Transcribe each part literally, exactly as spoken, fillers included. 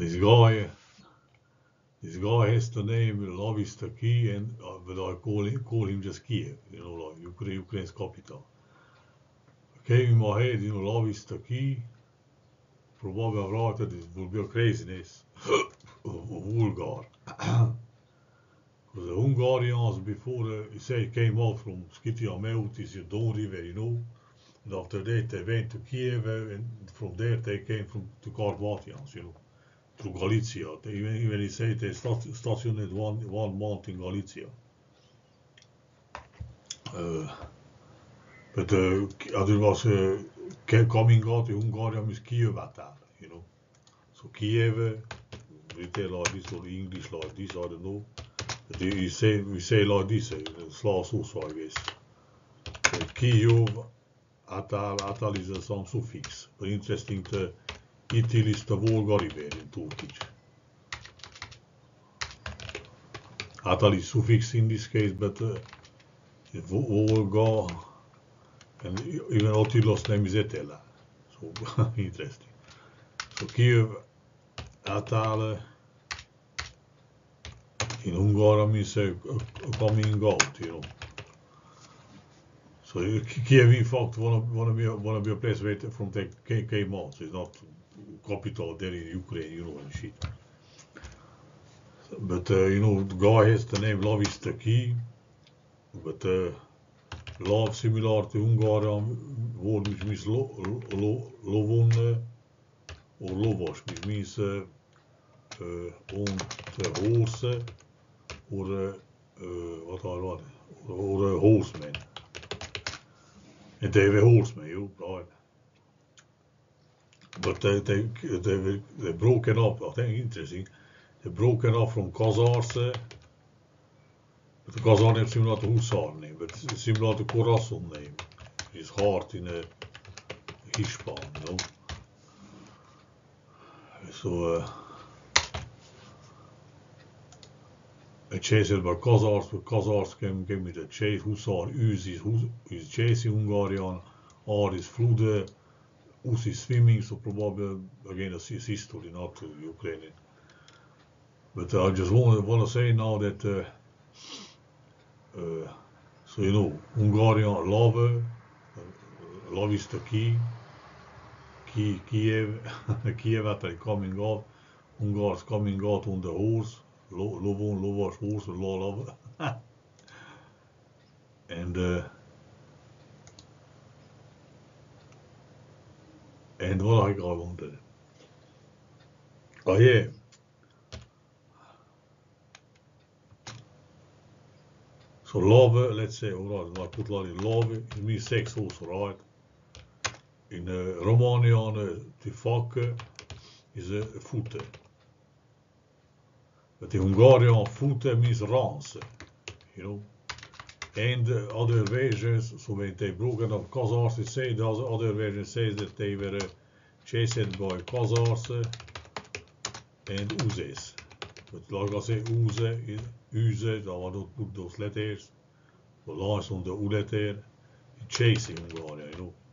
this guy, this guy has the name Love is the key, and uh, but I call him, call him just Kiev, you know, like Ukraine, Ukraine's capital. Came in my head, you know, love is the key. Probably I've written this will be a craziness of Hungars. Because the Hungarians before uh, say came out from Skythia Mountains, you Don River, you know. And after that they went to Kiev, uh, and from there they came from to Carpathians, you know, through Galicia. They, even even they say they stationed one one month in Galicia. Uh, but uh, there was uh, coming out to Hungarian is Kiev attack, you know. So Kiev, we tell like this or English like this, I don't know. But you say we say like this, uh, Slav also I guess. Uh, Kiev atal atal is uh, some suffix. But interesting to itil is the Volga river in Turkish. Atal is suffix in this case, but uh, Volga. And even Attila's name is Etela. So interesting. So Kiev Atala in Hungarian means uh, coming out, you know. So Kiev in fact wanna wanna be wanna be a place where from the k-mYng. So it's not capital there in Ukraine, you know, and shit. But uh, you know, the guy has the name Love is the key, but uh, love similar to Hungarian word which means lo, lo, lovon or lovas, which means uh, uh, on the horse or uh, uh, what I want, or a horseman. And they were horsemen, you know, right? But they they they were they broken up. I think interesting. They broken up from Kazars. Uh, but the Kazar name similar to Husar name, but similar to Corazons name. It's hard in a Hispan, you know. So uh, a chase by Kazars, but Kazars came came with a chase. Husar Us is is chase in Hungarian. R is flood. Us is swimming. So probably again a history, not to Ukrainian. But uh, I just want want to say now that. Uh, Uh, so you know, Hungarian love, uh, love is the key. Key, Kiev, Kiev after coming out, Hungars coming out on the horse, lo, lovon, lovas horse, lo, love. And uh, and what I wanted. Oh yeah. So love, let's say, alright, I put like love, it means sex also, right? In uh, Romanian, uh, to fuck uh, is a uh, foot. But in Hungarian, foot means rans, you know. And uh, other versions, so when they broken up Kazars, they say, the other version says that they were uh, chased by Kazars uh, and Uzes. But like I say, Uze is Uze, I will not put those letters, the lines on the U letter, chasing Hungarian, you know.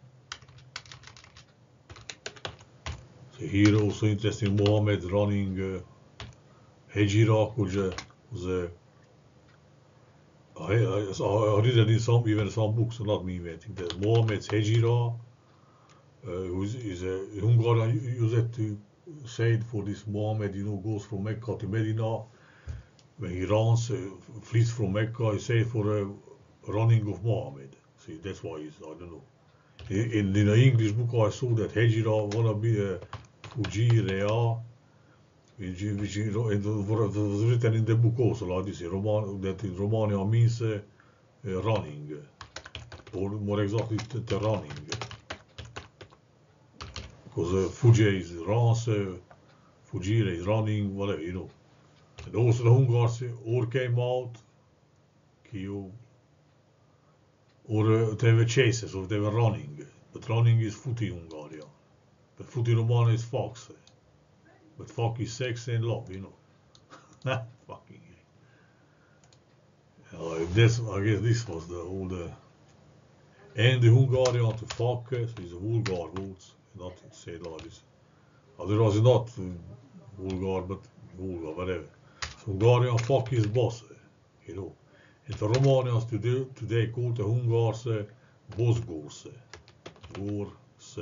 So here also interesting, Mohammed running uh, Hejira, which uh, was a uh, I, I, I read it in some, even some books, not me inventing that. Mohammed's Hejira, uh, who is, is a Hungarian used to say for this Mohammed, you know, goes from Mecca to Medina. When he runs, uh, flees from Mecca, he says for a uh, running of Mohammed. See, that's why he's, I don't know. In, in an English book, I saw that Hejira wanna be a Fujirea, which, which it was written in the book also, like this, Roman, that in Romania means uh, uh, running, or more exactly, the, the running. Because uh, Fuji is runs, uh, Fujire is running, whatever, you know. And also the Hungars or came out, Kiev, or uh, they were chases, or they were running. But running is footy Hungarian. But footy Romania is fox. But fuck is sex and love, you know. Fucking. Uh, this, I guess this was the whole. Uh, and the Hungarian to fuck, so it's a vulgar words, not say like this. Otherwise, not. Uh, Bulgar, but Bulgar, whatever. So Hungarian fuck his boss, you know. And the Romanians today, today called the Hungars uh, Bosgors. Gorse.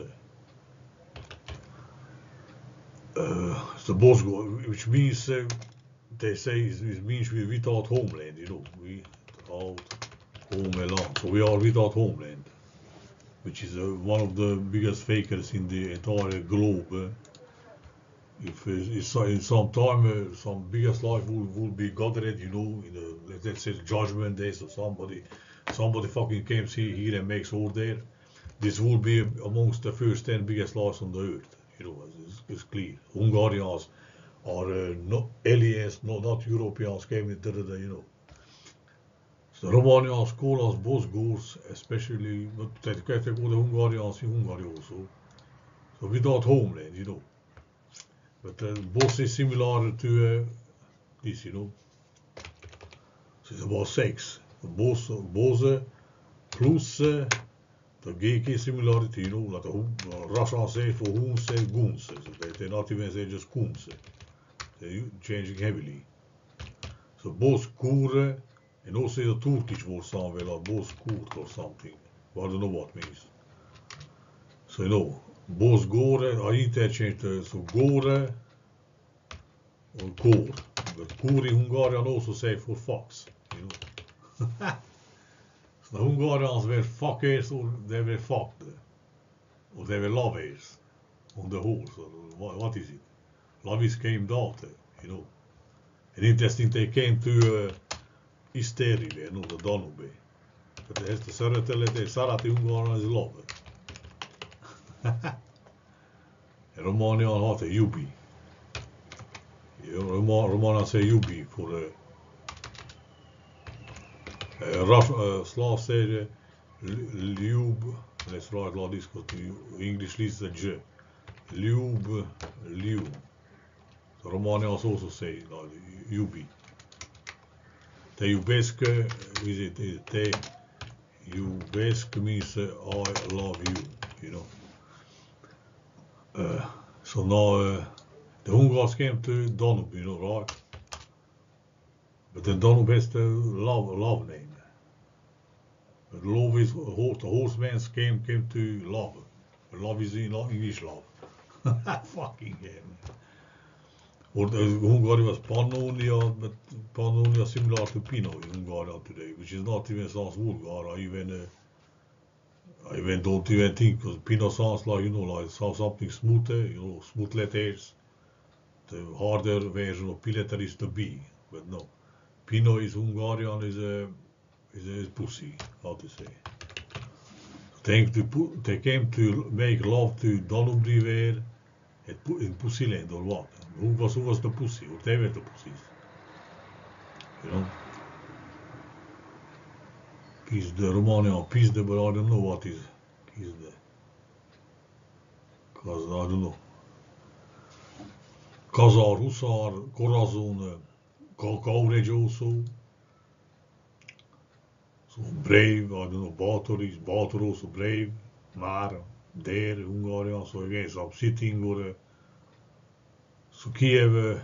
Uh, the Bosgor, which means, uh, they say, it means we without homeland, you know. We without homeland. So we are without homeland, which is uh, one of the biggest fakers in the entire globe. Uh, if uh, in some time uh, some biggest life will, will be gathered, you know, in the, let's say the judgment days, or somebody somebody fucking comes here, here and makes all there. This will be amongst the first ten biggest lives on the earth, you know. It's, it's clear. Hungarians are uh, not aliens, not, not Europeans came into the, you know. So the Romanians call us Bosgors, especially, but they call the Hungarians in Hungary also. So without homeland, you know. But uh, Bos is similar to uh, this, you know. So it's about sex. Bos, Bose plus uh, the Greek similarity, you know, like the uh, Russians say for Hunse, Gunse. So they, they not even say just Kunse. They're changing heavily. So Bos Kure, and also the Turkish word somewhere like Bos Kurt or something. But I don't know what it means. So you know, Bos Gore, I interchanged uh, so Gore or Kor. But Kor in Hungarian also say for fox, you know. So the Hungarians were fuckers or they were fucked. Or they were lovers on the horse. Or what, what is it? Lovis came after, you know. And interesting, they came to uh, Isteri there, no, the Danube. But det häste Södertälje, det är Sarati Ungarnas love. Romanian har det Jubi. Romanian säger Jubi för uh, uh, Slav säger Ljub, let's write like this because English is a J. Ljub, Ljub. So Romanians also say like Jubi. Te Jubeske, is it, is it Te Jubeske means uh, I love you, you know. Uh, so now uh, the Hungars came to Danube, you know, right? But then Danube has the love, love name. But love is, the Horseman came, came to love. But love is in English love. Fucking hell, man. Or the Hungary was Pannonia, but Pannonia similar to Pino in Hungary today, which is not even sounds vulgar. I even, uh, I even don't even think, because Pino sounds like, you know, like sounds something smoother, you know, smooth letters. The harder version of P letter is the B, but no. Pino is Hungarian, is a, is a is pussy, how to say. They, to, they came to make love to Danube River in Pussyland or what? Who was, who was the pussy? Or they were the pussies. You know? Peace the Romanian, peace the, but I don't know what is peace the. Because I don't know. Kazars, Husars, Corazons, Courage also. So brave, I don't know, Bator is, Bator also brave. Maar, there, Hungarian, so again, so I'm sitting or uh, so Kiev, uh,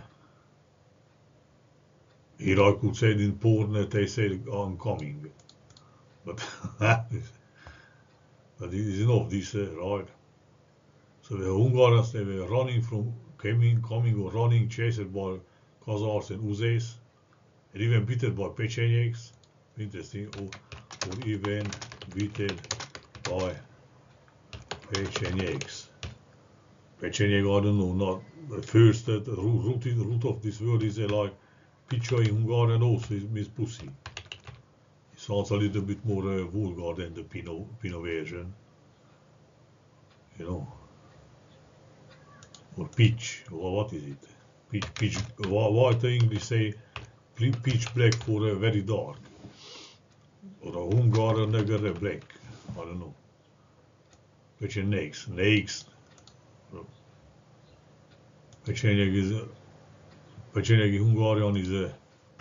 here I could say in Poland, they say I'm coming. But, but it is enough, this, uh, right? So the Hungarians, they were running from, coming, coming or running, chased by Kazars and Husars, and even beaten by k-mYngs. Interesting, or, or even beaten by k-mYngs. k-mYng, I don't know, not at first, uh, the root, the root of this word is uh, like Picha in Hungarian also is means pussy. It sounds a little bit more uh, vulgar than the Pino, Pino version. You know. Or pitch, or what is it? Pitch, pitch, why, why the English say pitch black for uh, very dark? Or a Hungarian nigger black, I don't know. Which is next, next. k-mYng is, k-mYng Hungarian is a,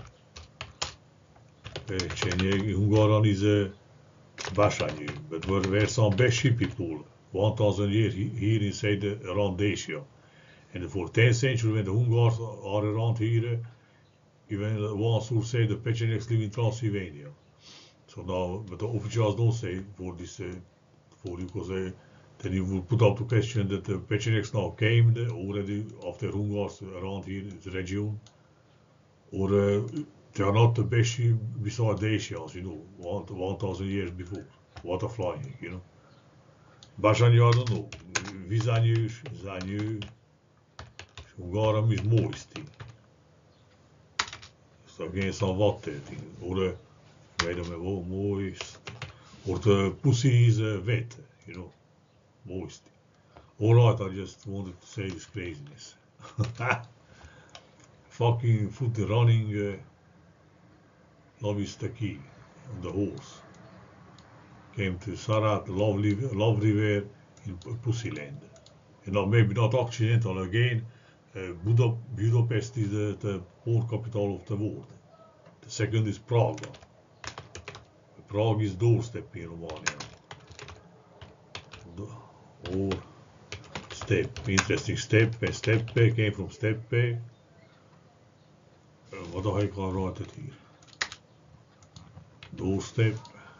k-mYng Hungarian is a Bashanyi, but were, were some Beshi people one thousand years here inside the, around Asia. And for tenth century, when the Hungars are around here, even once who say the Pechenegs live in Transylvania. So now, but the officials don't say for this, uh, for because uh, then you will put up the question that the Pechenegs now came the, already after Hungars around here in the region, or uh, they are not the best beside the Asians, you know, one, one thousand years before. What a flying, you know. Bašani, I don't know. Vizanjus, Zanju, Hungaram is moisty. Så again some water thing. Or the, wait a minute, moist. Or the pussy is uh, wet, you know, moist. Alright, I just wanted to say this craziness. Fucking foot running, uh, love is the key on the horse. Came to Sarat, lovely, lovely wear in Pussyland. And now maybe not accidental again, uh, Buda, Budapest is the, the port capital of the world. The second is Prague. Prague is doorstep in Romania. Or steppe, interesting steppe, steppe came from steppe. Uh, what the heck I write it here? Doorstep.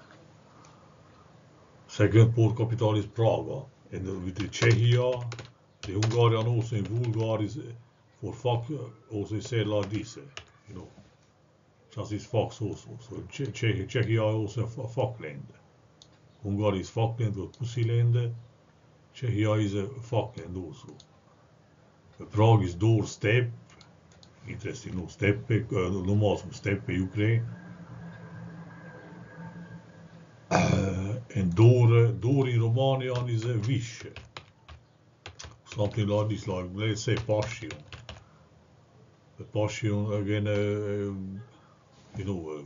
Second port capital is Prague. And uh, with the Czechia, the Hungarian also in Bulgar is uh, for fuck uh, also said like this, uh, you know. Just is fox also. So che che Czechia also a fuck land. Hungary is fuck land or pussy land. Czechia is a fuck land also. Uh, Prague is doorstep. Interesting, no steppe, uh, normaal som steppe Ukraine. Uh, and door, uh, door in Romanian is a wish. Something like this, like let's say passion. The passion again, uh, you know, uh,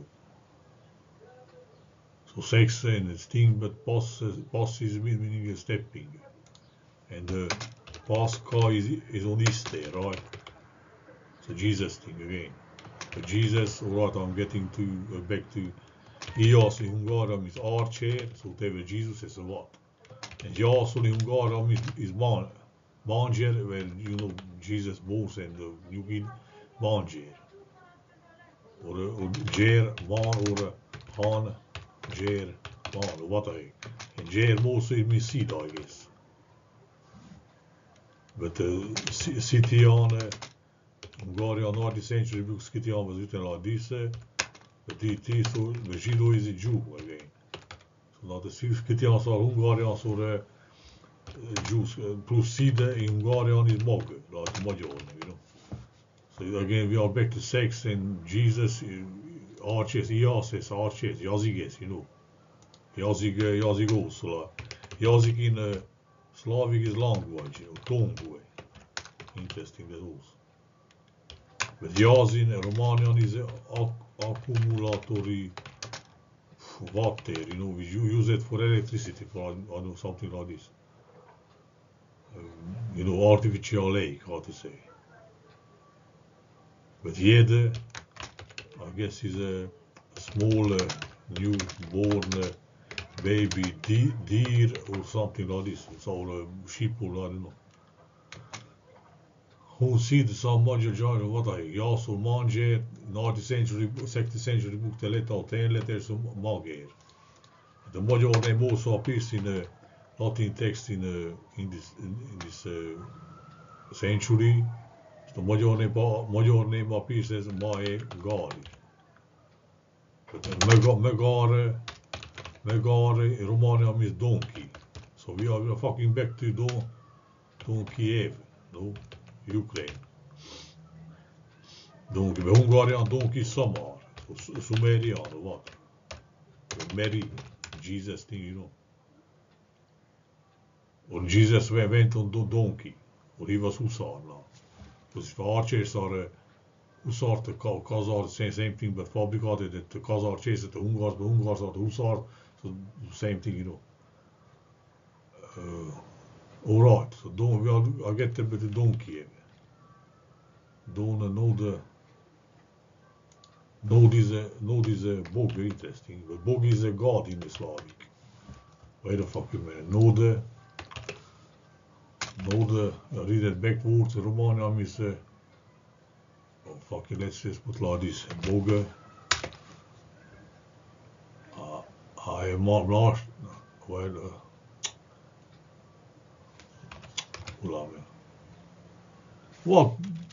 so sex and it's thing, but pass, uh, pass is meaning stepping. And uh, Pascha is, is on Easter, right? So Jesus thing again. But Jesus, alright, I'm getting to uh, back to Ias in Hungarian is archer, so whatever Jesus is a what. And Jason in Hungarian is, is man, manger, where you know Jesus bones and the you get manger. Or or ger, man, or han, ger, man, or what the heck. And ger also means seed, I guess. But uh, city on uh, Hungarian nineteenth century book Skitian was written like this. Uh, But it is so, the Žido is a Jew again. So now the Skitians are Hungarians or uh, Jews. Uh, plus Sida in Hungarian is Mag, like Magyar, you know. So again, we are back to sex and Jesus, uh, arches, Iases, arches, Jaziges, you know. Jazig, uh, Jazig also. Like, Jazig in uh, Slavic is language, you know, tongue. Interesting, that also. But Jazin, Romanian is uh, accumulatory water, you know, we use it for electricity, for I know something like this. Um, you know, artificial lake, how to say. But Jede, I guess, is a small uh, newborn uh, baby de deer or something like this. It's all uh, sheep or I don't know. Hon sitter som Magyar John, what I also manger, nineteenth century, sixteenth century book, the letter ten letters som mager. The Magyar name also appears in a Latin text in a, in this in, in this uh, century. The Magyar name, Magyar name appears as Mae Gari. But Megare, Megare in Romania means donkey. So we are, we are fucking back to Don, Don Kiev, no? Ukraine. Donc, med Hungarian donkey Samar, so Sumerian or what? Mary, Jesus thing, you know. Or Jesus went on the donkey, or he was Husar now. Because if archers are uh, Husar, the Kazars, same, same thing, but fabricated that the Kazars chased the Hungars, the Hungars are the Husar, so same thing, you know. Uh, Alright, so don't, we are, I get there with the donkey. Don't know the know this uh, know this uh, Bog interesting, but Bog is a god in the Slavic. Wait a fucking minute. Know the Now the I read it backwards. Romania is uh, oh, fuck it, let's just put like this. Boge. Uh, I am last. Well, uh, hoe lang? Wat?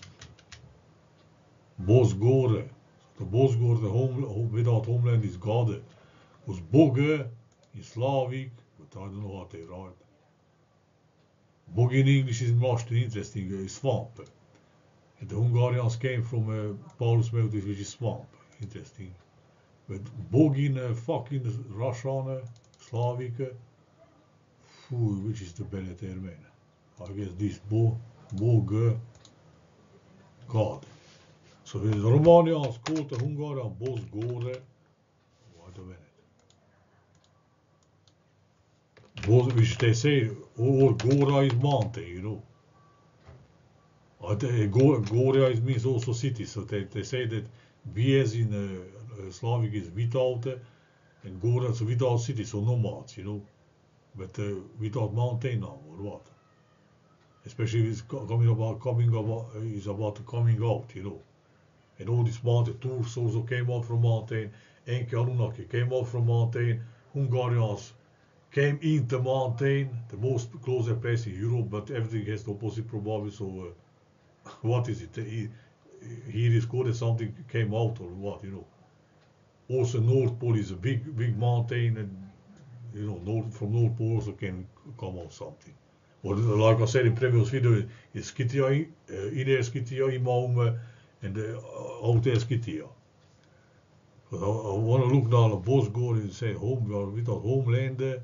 Bosgore. The Bosgore, the home, without homeland is God. Was Boge in Slavic, but I don't know how they write. Boge in English is most interesting, uh, swamp. And the Hungarians came from uh, Paulus mountains, which is swamp. Interesting. But Boge in uh, fucking Russian, uh, Slavic, uh, which is the better term? I guess this Bo, Boge, God. So the Romanians called the Hungarian Bosgore. Wait a minute. Bos, which they say, or Gora is mountain, you know. Uh, they, Gora is means also city, so they, they say that Bies in uh, Slavic is without, uh, and Gora is without city, so nomads, you know. But uh, without mountain now, or what? Especially if it's coming about, coming about, uh, is about coming out, you know. And all these mountain tours also came out from mountain. Enke Anunnaki came out from mountain. Hungarians came in the mountain, the most closer place in Europe, but everything has the opposite probably. So, uh, what is it? He, here is called as something came out or what, you know. Also, North Pole is a big, big mountain, and you know, north, from North Pole also can come out something. Or like I said in previous video, is Skytia, uh, Inner Skytia, Imaume, and the uh, Outer Skytia. But I, I want to look down the Bosgore and say home, we are without homeland. Uh,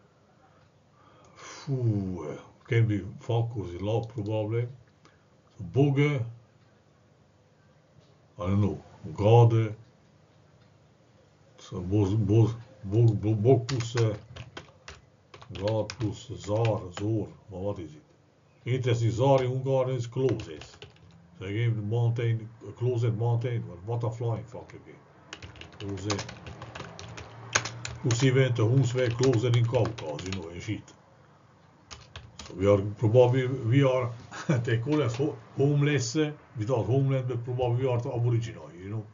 Phew, uh, can be Falcos in love probably. So Boge, I don't know, Gade, so Bos, Bos, Bog, Bog, Bog plus uh, God plus Zar, Zor, maar wat is it? Interesting, Zar in Hungarian is closest. So again, the mountain, closest mountain, but what a flying fuck again. Closest. Plus even the Huns were closer in Caucasus, you know, and shit. So we are probably, we are, they call us ho homeless, uh, without homeland, but probably we are the aboriginal, you know.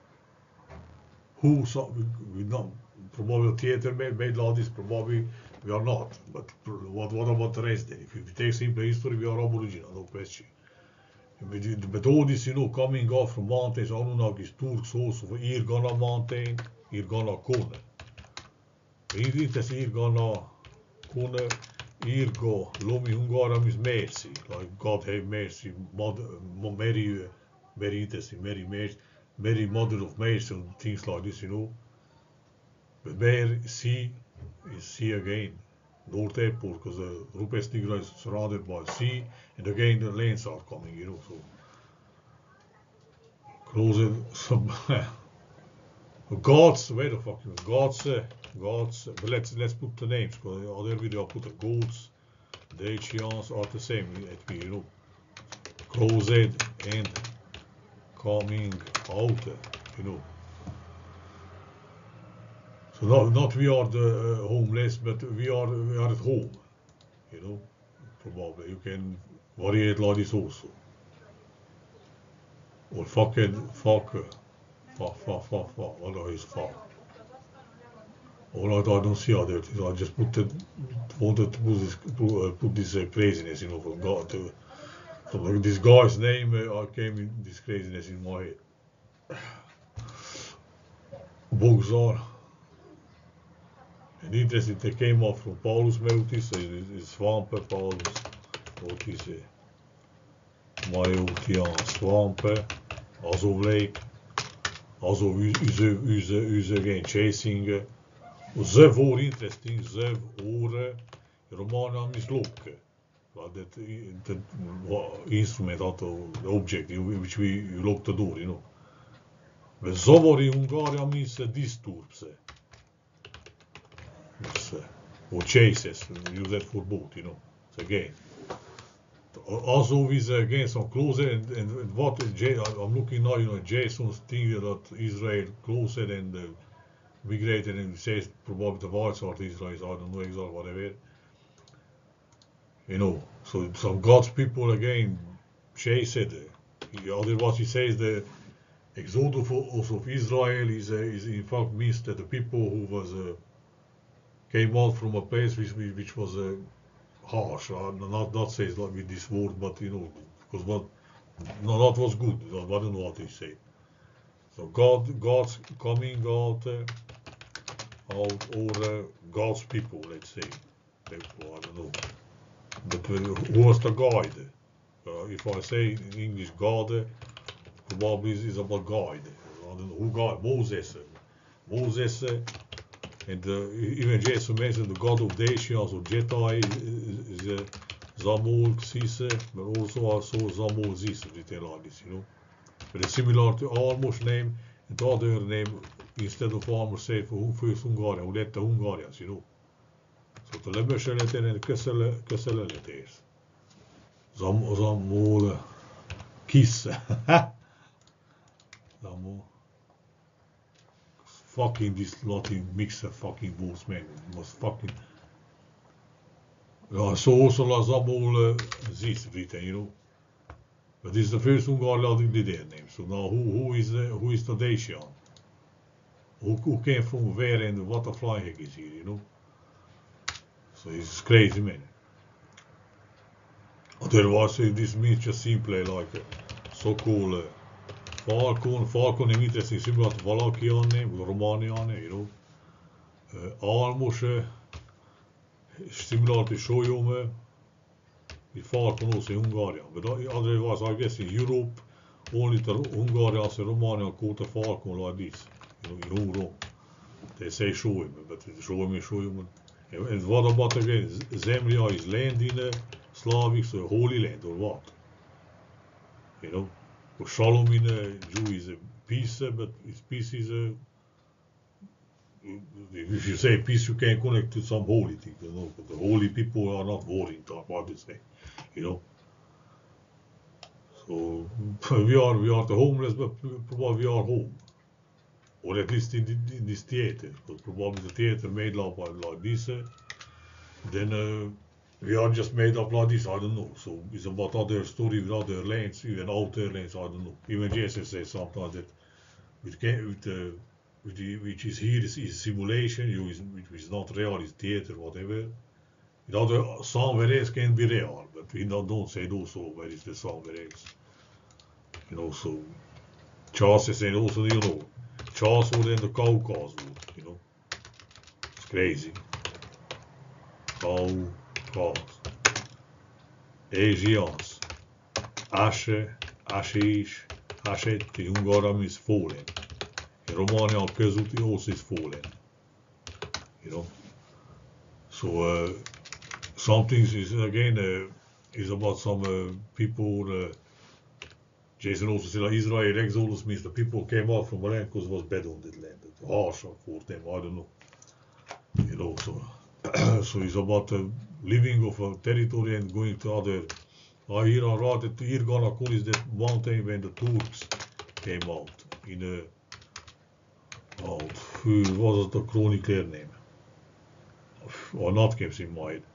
Who, so, we, we not, probably theater made, made like this, probably we are not. But what, what about the rest then? If we take simple history, we are aboriginal, no question. But, but all this, you know, coming off from mountains, Anunnakis, Turks also, Irgana mountain, Irgana Kone. Interesting, Irgana Kone, Irgo, Lomi Hungaram is mercy, like God have mercy, mother, Mary, very interesting, Mary, Mary, Mary, mother of mercy, and things like this, you know. But Mary, sea, is sea again, North Airport, because the Rupes Tigra is surrounded by sea, and again the lanes are coming, you know, so. Closer, some, gods, wait the fuck, gods, uh, gods, but let's, let's put the names, because other video I put the gods, the Dacians are the same, you know. Closed and coming out, you know. So not, not we are the uh, homeless, but we are we are at home, you know. Probably you can vary it like this also. Or fucking fuck, fuck, fuck, fuck, fuck. What is fuck? Alright, I don't see how that is. I just put the wanted to put this put, uh, put this uh, craziness, you know, from God to. So this guy's name, uh, I came in this craziness in my head. Bogzar. And interesting, they came off from Paulus mountains, so it's swamp, Paulus, what is it? Majotian swamp, Azov Lake, Azov is again chasing. Zev or interesting, Zev or Romana mislock. But that, that instrument, the object which we lock the door, you know. But Zovor in Hungarian means uh, disturbs. Uh, or chases, use that for both, you know. So again. Also with again some closer and, and, and what I'm looking now, you know, Jason's thing that Israel closer and uh, migrated and says probably the whites are Israelis, I don't know exactly whatever. You know, so some God's people again, Shay said, uh, otherwise he says the exodus of, of Israel is, uh, is in fact means that the people who was uh, came out from a place which which was uh, harsh. Uh, not not says like with this word, but you know, because what no, that was good. I don't know what he said. So God, God's coming out, uh, out or uh, God's people, let's say. People, I don't know. But uh, who was the guide? Uh, if I say in English God, uh, probably is about guide. I don't know who guide Moses. Uh, Moses, uh, and uh, even Jesus mentioned the God of nations or Jedi is, is uh, Zamol Sise, but also also Zamol Zis, written like this, you know. But it's similar to almost name and the other name instead of almost say for first Hungarian, who let the Hungarians, you know. So the Lebesheleten and Kesseleletes. Zam Zamol Kiss. Zamol. Fucking this Latin mixer fucking words, man. It was fucking. Ja, so also la Zamol Zis written, you know. But this is the first Hungarian that did their name. So now who who is the who is the Dacian? Who, who came from where and what a flying heck is here, you know? So it's crazy, man. Otherwise, uh, this means just simply like uh, so cool. Uh, Falcon, Falcon is interesting, similar to Valachian name, Romanian name, you know. Uh, almost uh, similar to Solyom, uh, the Falcon also in Hungarian. But otherwise, I guess in Europe, only the Hungarians and Romanians call the Falcon like this. You know, in Hungary, they say Solyom, but Solyom is Solyom. And what about again? Zemlya is land in uh, Slavic, so Holy Land or what? You know? Or Shalom in uh, Jew is a peace, uh, but it's peace is a. Uh, if you say peace, you can connect to some holy thing, you know? But the holy people are not worried about what they say, you know? So we are we are the homeless, but probably we are home. Or at least in, the, in this theater, because probably the theater made up like this. Uh, then uh, we are just made up like this, I don't know. So it's about other story with other lands, even outer lands, I don't know. Even Jesus says sometimes that with, with, uh, with the, which is here is, is simulation, you is, which is not real, is theater, whatever. In other, somewhere else can be real, but we don't, don't say also where is the somewhere else. You know, so Charles is saying also, you know, Charles would in the Caucasus, you know. It's crazy. Caucasus. Asians. Ashe, Ashish, Ashetti, Hungaram is fallen. In Romania, Közúti also is fallen. You know. So, uh, some things is, again, uh, is about some uh, people, uh, Jason also said like Israel exodus means the people came out from a land because it was bad on that land. It was harsh for them, I don't know. You know, so so it's about uh, living of a territory and going to other. I hear I read that Irganakul is that mountain when the Turks came out in a out. Who was the chronicler name? Or not comes in mind.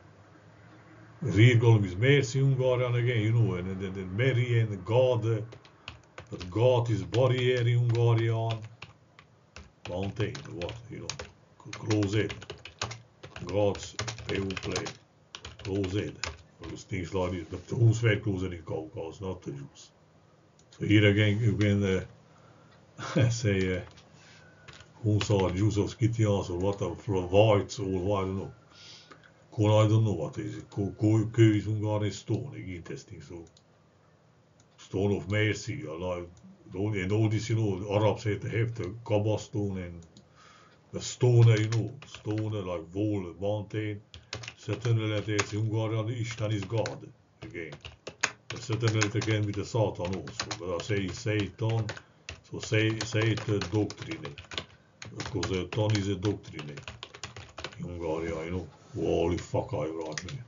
Irgalm is Mercy Hungarian again, you know, and then the Mary and God, uh, but God is barrier in Hungarian. Mountain, what, you know, close it. God's people play. Close it. Things like this, but the who's very closer in Caucasus, not the Jews. So here again, you can uh, say, uh, Husars, Jews of Scythians or whatever, for whites or I don't know. I don't know what is it. K is Hungarian stone, interesting. So, stone of mercy. I like, and all this, you know, the Arabs have the Kaaba stone and the stone, you know, stone like wall, mountain. Certainly, that is Hungarian, Ishtan is God again. But certainly, again with the Satan also. But I say Satan, so say, say it uh, doctrine. Because uh, Ton is a doctrine in Hungary, you know. Holy fuck, I write me.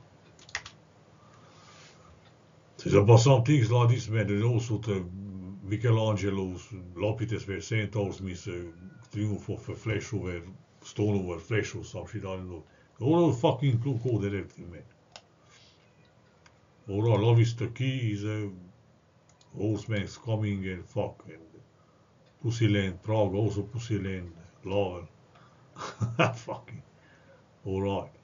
There's about some things like this, man. There's also the Michelangelo's Lapidus where centaurs means uh, triumph of uh, flesh over stone over flesh or some shit, I don't know. All the fucking cool code and everything, man. Alright, love is the key is a Horseman's coming and fuck and Pussyland, Prague also Pussyland, love. Fucking alright.